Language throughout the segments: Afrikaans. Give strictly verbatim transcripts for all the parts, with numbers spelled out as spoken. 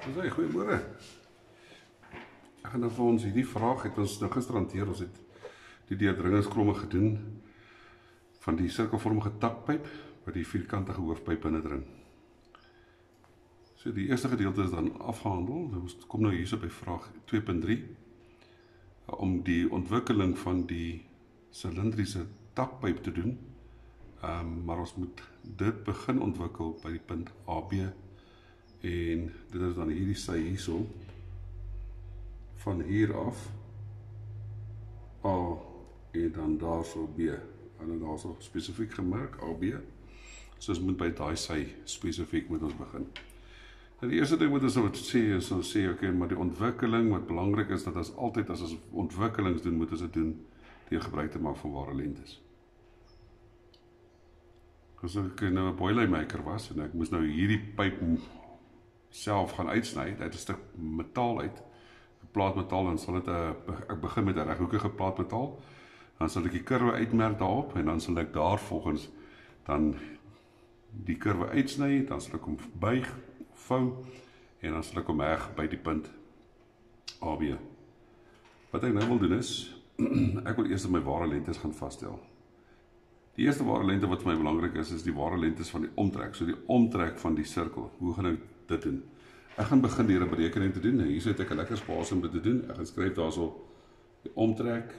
Dis hy, goeiemôre. Ek gaan nou vir ons hierdie vraag, het ons nou gister hanteer, ons het die deurdringingskromme gedoen van die sirkelvormige takpyp wat die vierkantige hoofpyp binnendring. So die eerste gedeelte is dan afgehandel. Ons kom nou hierso by vraag twee punt drie om die ontwikkeling van die silindriese takpyp te doen. Um, maar ons moet dit begin ontwikkel by die punt A B en dit is dan hierdie sy hierso van hier af A en dan daar so B en dan daar so spesifiek gemerk A B, so ons moet by daai sy spesifiek moet ons begin. En die eerste ding wat ons moet sê is ons sê okay, maar die ontwikkeling wat belangrik is dat ons altyd as ons ontwikkelings doen moet ons dit doen deur gebruik te maak van ware lengtes. As ek nou 'n boilermaker was en ek moes nou hierdie pyp self gaan uitsny, uit 'n stuk metaal uit, 'n plaat metaal, en sal dit 'n ek begin met 'n reghoekige plaat metaal, dan sal ek die kurwe uitmerk daarop en dan sal ek daar volgens dan die kurwe uitsny, dan sal ek hom buig, vou en dan sal ek hom heg by die punt A B. Wat ek nou wil doen is ek wil eers my ware lengtes gaan vasstel. Die eerste ware lengte wat vir my belangrik is, is die ware lengtes van die omtrek, so die omtrek van die sirkel. Hoe gaan ek dit doen? Ek gaan begin deur 'n berekening te doen. Nou hier sit ek 'n lekker spasie om dit te doen. Ek gaan skryf daarso die omtrek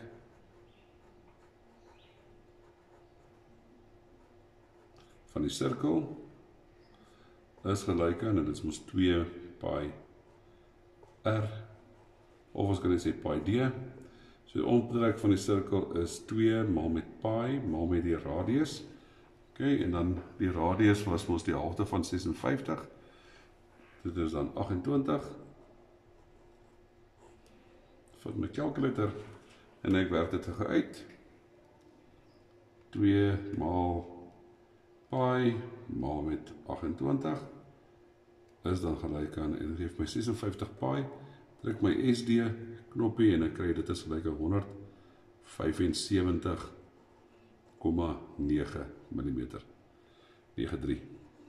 van die sirkel is gelyk aan, en dit is mos twee pi r, of ons kan sê pi d. So die omtrek van die sirkel is twee maal met pi, maal met die radius. Okay, en dan die radius was mos die helfte van ses en vyftig. Dit is dan agt en twintig. Vat my calculator en ek werk dit gou uit. twee maal pi maal met agt en twintig is dan gelyk aan, en dit gee my ses en vyftig pi. Druk my S D knoppie en ek kry dit is gelyk aan honderd vyf en sewentig komma nege millimeter. nege drie.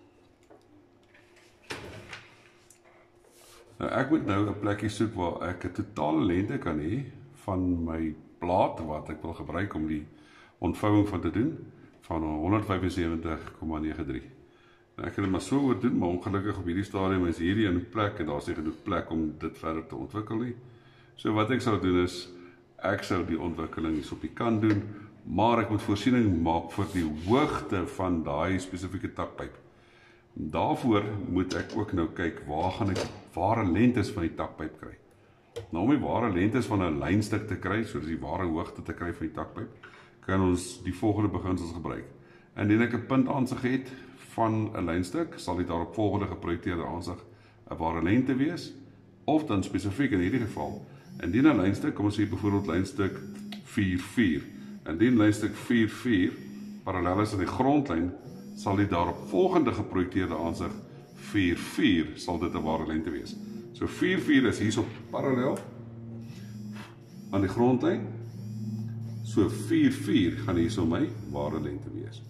Nou ek moet nou 'n plekkie soek waar ek 'n totale lengte kan hê van my plaat wat ek wil gebruik om die ontvouing van te doen van honderd vyf en sewentig komma nege drie. Nou, ek kan dit maar so oor doen, maar ongelukkig op hierdie stadium is hierdie in plek en daar is nie genoeg plek om dit verder te ontwikkel nie. So wat ek sou doen is, ek sou die ontwikkeling hier op die kant doen, maar ek moet voorsiening maak vir die hoogte van daai spesifieke takpyp. Daarvoor moet ek ook nou kyk, waar gaan ek ware lengtes van die takpyp kry. Nou om die ware lengtes van 'n lynstuk te kry, so dis die ware hoogte te kry van die takpyp, kan ons die volgende beginsels gebruik. Indien ek 'n punt aansig het van 'n lynstuk, sal die daarop volgende geprojekteerde aansig 'n ware lengte wees, of dan spesifiek in hierdie geval, indien 'n lynstuk, kom ons sê byvoorbeeld lynstuk vier vier, indien lynstuk vier vier parallel is aan die grondlyn, sal die daarop volgende geprojekteerde aansig vier vier sal dit 'n ware lengte wees. So vier vier is hierso parallel aan die grondlyn, so vier vier gaan hierso my ware lengte wees.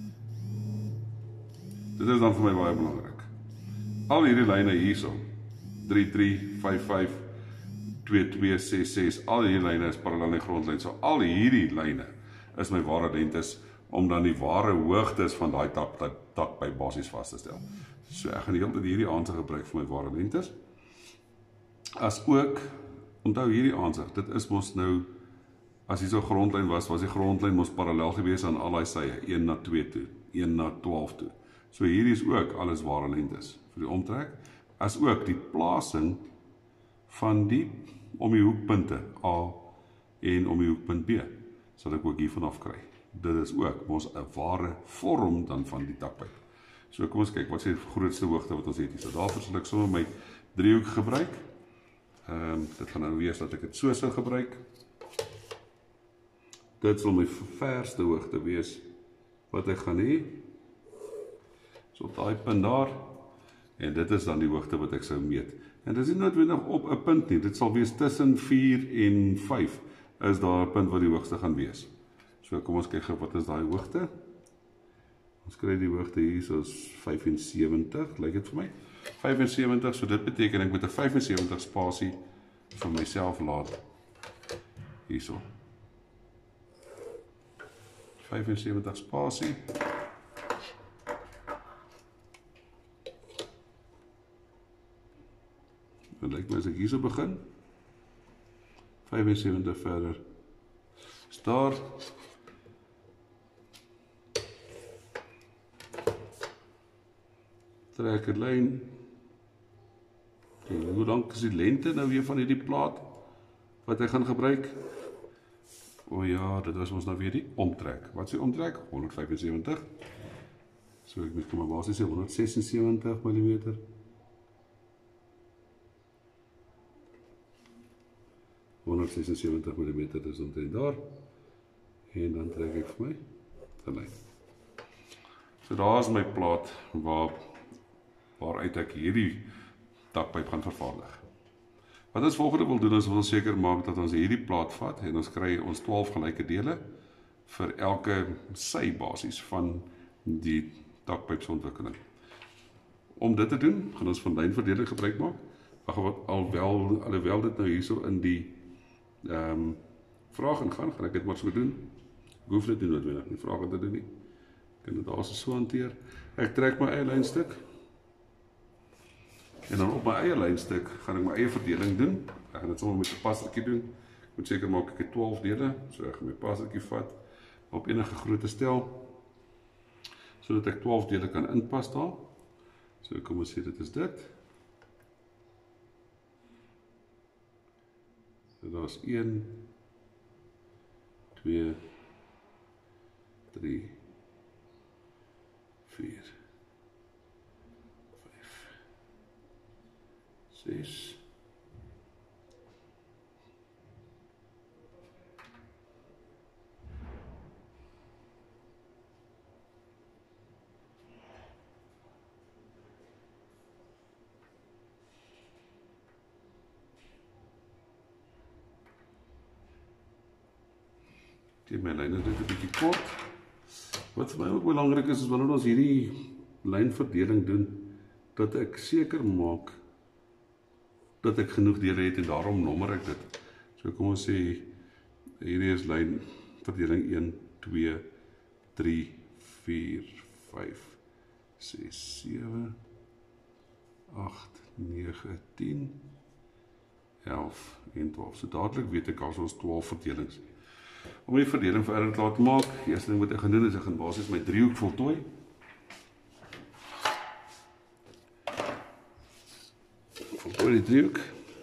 Dit is dan vir my baie belangrik. Al hierdie lyne hierso, drie drie, vyf vyf, twee twee, ses ses, al hierdie lyne is parallel aan die grondlyn. So al hierdie lyne is my ware lengtes om dan die ware hoogtes van daai tak tak, tak by basies vas te stel. So ek gaan die hele tyd hierdie aansig gebruik vir my ware lengtes. As ook, onthou hierdie aansig, dit is mos nou, as hier so grondlyn was, was die grondlyn mos parallel gewees aan al die sye, een na twee toe, een na twaalf toe. So hierdie is ook alles ware lengtes vir die omtrek, as ook die plasing van die om die hoekpunte A en om die hoekpunt B, sal ek ook hiervan af kry. Dit is ook ons 'n ware vorm dan van die takpyp. So kom ons kyk, wat is die grootste hoogte wat ons het hier? So daarvoor sal ek sommer my driehoek gebruik. Ehm um, dit gaan nou wees dat ek dit so sal gebruik. Dit sal my verste hoogte wees wat ek gaan hê. So op daai punt daar, en dit is dan die hoogte wat ek sou meet. En dit is nie noodwendig op 'n punt nie, dit sal wees tussen vier en vyf, is daar 'n punt wat die hoogste gaan wees. So kom ons kyk gou wat is daai hoogte. Ons kry die hoogte hier soos vyfensewentig, lyk dit vir my. vyfensewentig, so dit beteken ek moet 'n vyfensewentig spasie vir myself laat. Hierso. vyfensewentig spasie. Dan lyk my as ek hierso begin. vyfensewentig verder. Staar. Trek 'n lyn. En hoe lank is die lengte nou weer van hierdie plaat wat ek gaan gebruik? O ja, dit was ons nou weer die omtrek. Wat is die omtrek? honderdvyfensewentig. So ek moet maar basies sê honderdsesensewentig millimeter. honderdsesensewentig millimeter is omtrent daar. En dan trek ek vir my 'n lyn. So daar is my plaat waar waaruit ek hierdie dakpyp gaan vervaardig. Wat ons volgende wil doen is wil seker maak dat ons hierdie plaat vat en ons kry ons twaalf gelyke dele vir elke sy basis van die dakpypsontwikkeling. Om dit te doen, gaan ons van lynverdeling gebruik maak. Alhoewel, alhoewel dit nou hierso in die ehm um, vraag ingaan, gaan ek dit maar so doen. Ek hoef dit nie noodwendig nie, vraag te doen nie. Ek kan dit daar so hanteer. Ek trek my eie lynstuk. En dan op my eie lynstuk gaan ek my eie verdeling doen. Ek gaan dit sommer met 'n passertjie doen. Ek moet seker maak ek het twaalf dele, so ek gaan my passertjie vat op enige grootte stel, sodat ek twaalf dele kan inpas daar. So kom ons sê dit is dit. So daar is een, twee, drie, vier, vyf, ses, die my lyn is net 'n bietjie kort. Wat vir my ook belangrik is, is wanneer ons hierdie lynverdeling doen, dat ek seker maak dat ek genoeg dele het en daarom nommer ek dit. So kom ons sê, hierdie is lynverdeling een, twee, drie, vier, vyf, ses, sewe, agt, nege, tien, elf en twaalf. So dadelik weet ek as ons twaalf verdelings. Om die verdeling verder te laat maak, die eerste ding wat ek gaan doen is ek gaan basies my driehoek voltooi. Voltooi die driehoek.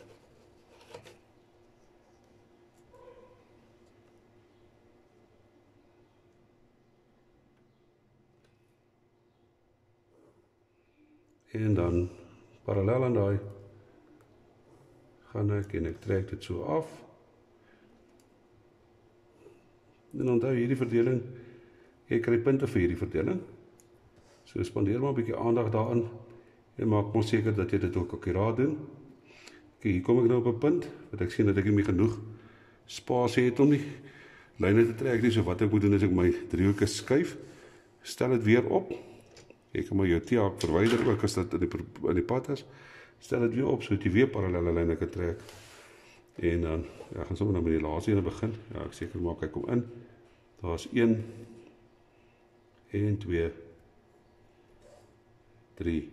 En dan parallel aan daai gaan ek en ek trek dit so af. En onthou hierdie verdeling, jy kry punte vir hierdie verdeling. So spandeer maar 'n bietjie aandag daarin en maak mos seker dat jy dit ook akkuraat doen. Okay, hier kom ek nou op 'n punt wat ek sien dat ek nie meer genoeg spasie het om die lyne te trek nie. So wat ek moet doen is ek my driehoeke skuif, stel dit weer op. Jy kan maar jou T-haak verwyder ook as dit in die, in die pad is. Stel dit weer op sodat jy weer parallelle lyne kan trek. En dan, ja, ek gaan sommer nou met die laaste ene begin. Ja, ek seker maak ek kom in. Daar is een, en twee, drie,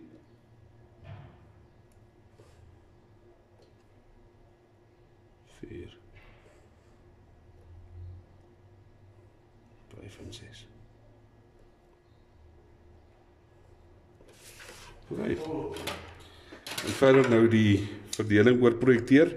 vier, vyf en ses. Right. En verder nou die verdeling oor projekteer.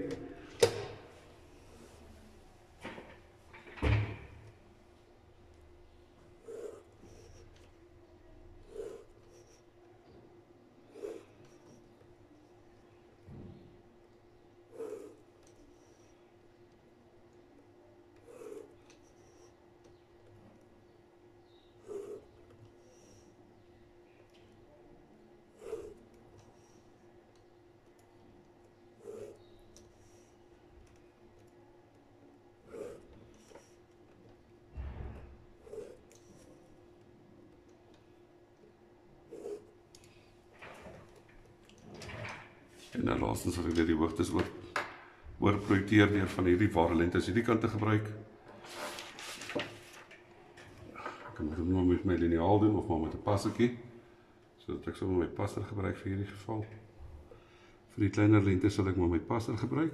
En dan laastens sal ek net die hoogtes oor, oor projekteer deur van hierdie ware lengtes hierdie kant te gebruik. Ek kan dit nou met my liniaal doen of maar met 'n passertjie, sodat ek sommer my passer gebruik vir hierdie geval. Vir die kleiner lengte sal ek maar my passer gebruik.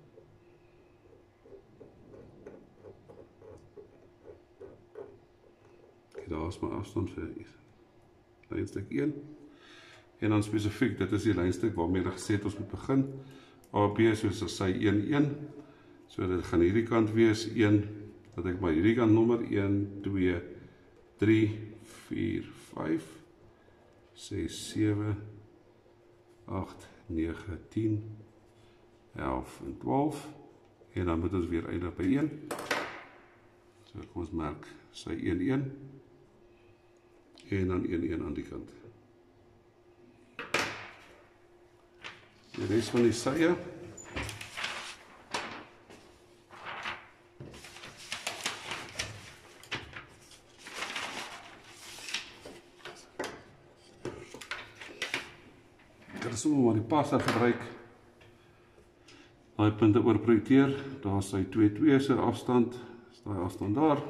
Daar is my afstand vir lynstuk een. En dan spesifiek, dit is die lynstuk waarmee hulle gesê het ons moet begin. A B soos as sy een een. So dit gaan hierdie kant wees een, dat ek maar hierdie kant nommer een, twee, drie, vier, vyf, ses, sewe, agt, nege, tien, elf en twaalf. En dan moet ons weer eindig by een. So kom ons merk sy een een. En dan een een aan die kant. Die res van die sye ek kan sommer maar die passer gebruik. Daai punte oor projekteer, daar is sy twee twee se afstand, is daai afstand daar.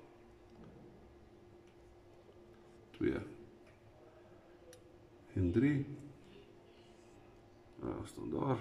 twee en drie. Daar staan daar.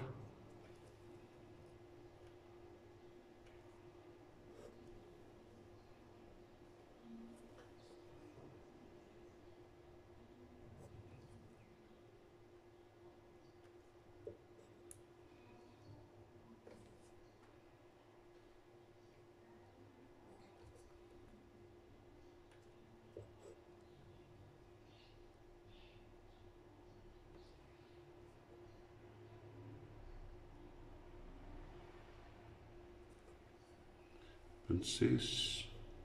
punt ses.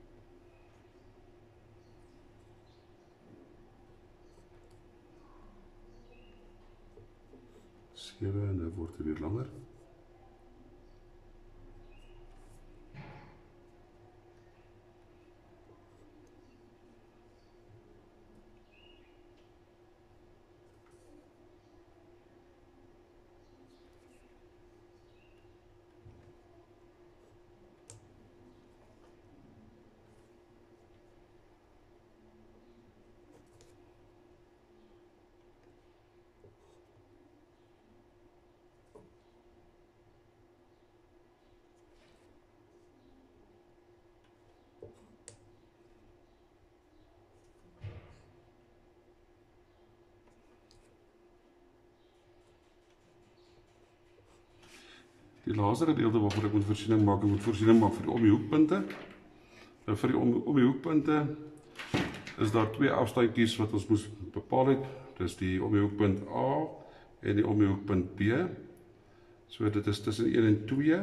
sewe en nou word dit weer langer. Die laaste gedeelte waarvoor ek moet voorsiening maak, ek moet voorsiening maak vir die om die hoekpunte. Nou vir die om, om die hoekpunte is daar twee afstandjies wat ons moes bepaal het. Dis die om die hoekpunt A en die om die hoekpunt B. So dit is tussen een en twee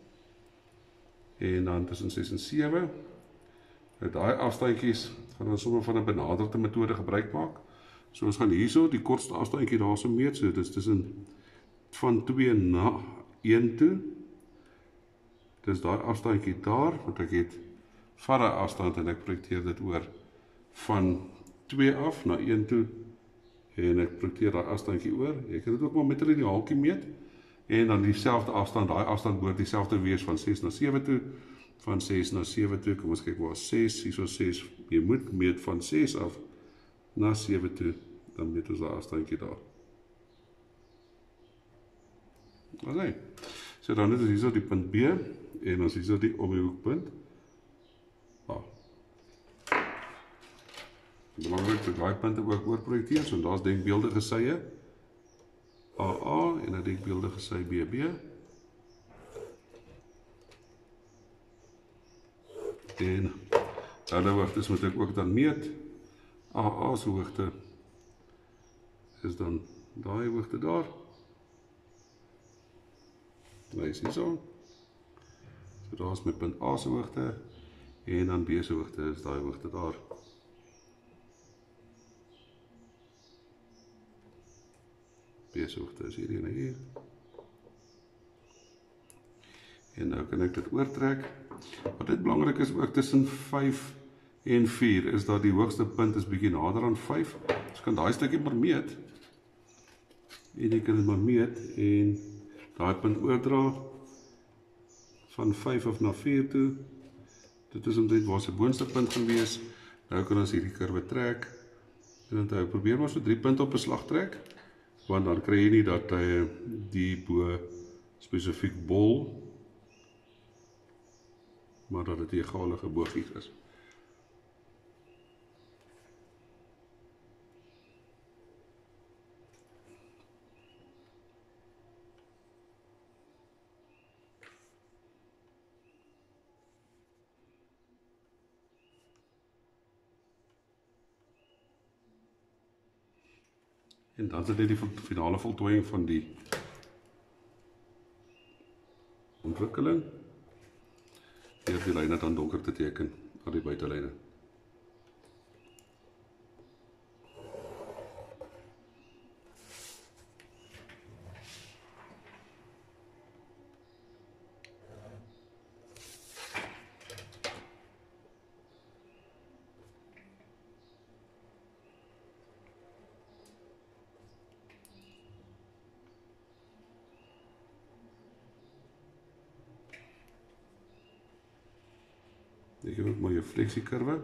en dan tussen ses en sewe. Nou daai afstandjies gaan ons sommer van 'n benaderde metode gebruik maak. So ons gaan hierso die kortste afstandjie daarso meet. So dis tussen van twee na een toe. Dis daai afstandjie daar, want ek het van daai afstand en ek projekteer dit oor van twee af na een toe en ek projekteer daai afstandjie oor. Ek kan dit ook maar met 'n liniaaltjie meet en dan dieselfde afstand, daai afstand behoort dieselfde wees van ses na sewe toe, van ses na sewe toe. Kom ons kyk waar ses, hierso ses. Jy moet meet van ses af na sewe toe, dan meet ons daai afstandjie daar. Okay. So dan is hierso die punt B en ons hierso die om die hoekpunt A. Belangrik dat daai punte ook oor projekteer, so daar's denkbeeldige sye A A en 'n denkbeeldige sy B B. En hulle hoogtes moet ek ook dan meet. A A se hoogte is dan daai hoogte daar. Lys hierso. So daar is my punt A se hoogte en dan B se hoogte is daai hoogte daar. B se hoogte is hierdie en hier. En nou kan ek dit oortrek. Wat dit belangrik is ook tussen vyf en vier is dat die hoogste punt is bietjie nader aan vyf. Ons kan daai stukkie maar meet. En jy kan dit maar meet en daai punt oordra van vyf af na vier toe. Dit is omtrent waar sy boonste punt gaan wees. Nou kan ons hierdie kurwe trek. En onthou, probeer maar so drie punte op 'n slag trek, want dan kry jy nie dat hy die bo spesifiek bol, maar dat dit 'n egalige bogies is. En dan is dit die finale voltooiing van die ontwikkeling. Deur die lyne dan donker te teken aan die buitelyne. Ek het ook maar jou fleksiekurwe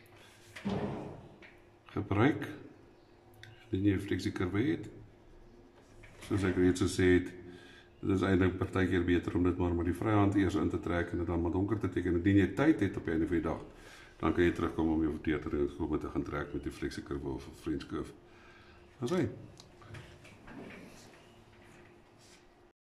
gebruik. Indien jy 'n fleksiekurwe het, soos ek reeds gesê het, dit is eintlik partykeer beter om dit maar met die vryhand eers in te trek en dit dan maar donker te teken. Indien jy tyd het op die einde van die dag, dan kan jy terugkom om jou verteerdering te gaan trek met die fleksiekurwe of 'n French curve. Dis hy.